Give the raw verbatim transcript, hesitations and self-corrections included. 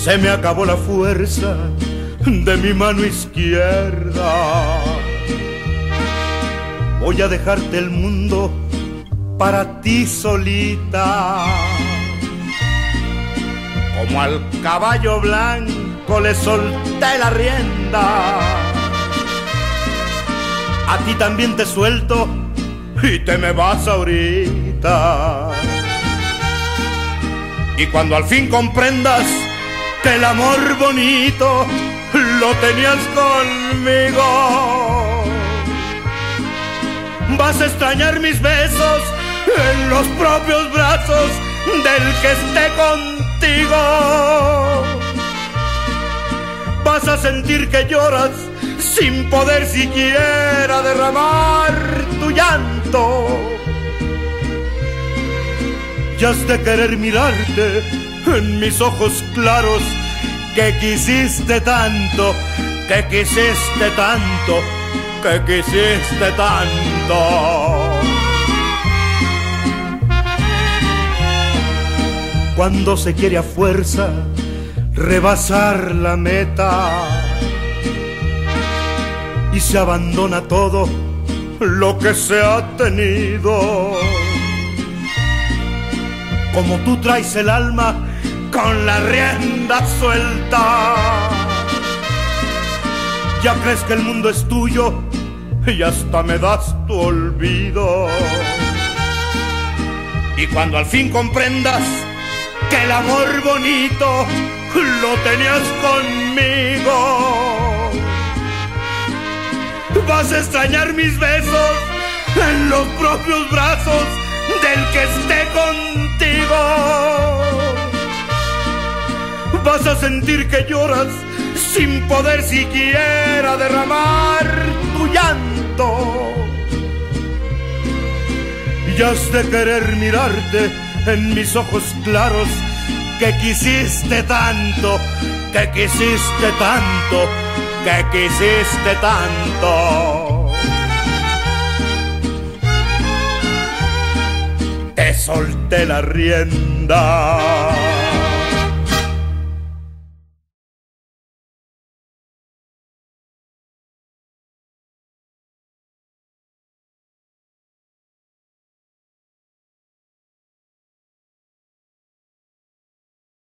se me acabó la fuerza de mi mano izquierda. Voy a dejarte el mundo para ti solita. Como al caballo blanco le solté la rienda, a ti también te suelto y te me vas ahorita. Y cuando al fin comprendas que el amor bonito lo tenías conmigo, vas a extrañar mis besos en los propios brazos del que esté contigo. Vas a sentir que lloras sin poder siquiera derramar tu llanto. Y has de querer mirarte en mis ojos claros, que quisiste tanto, que quisiste tanto, que quisiste tanto. Cuando se quiere a fuerza rebasar la meta y se abandona todo lo que se ha tenido, como tú traes el alma con la rienda suelta, ya crees que el mundo es tuyo y hasta me das tu olvido. Y cuando al fin comprendas que el amor bonito lo tenías conmigo, vas a extrañar mis besos en los propios brazos del que esté contigo. Vas a sentir que lloras sin poder siquiera derramar tu llanto. Y has de querer mirarte en mis ojos claros, que quisiste tanto, que quisiste tanto, que quisiste tanto. Te solté la rienda.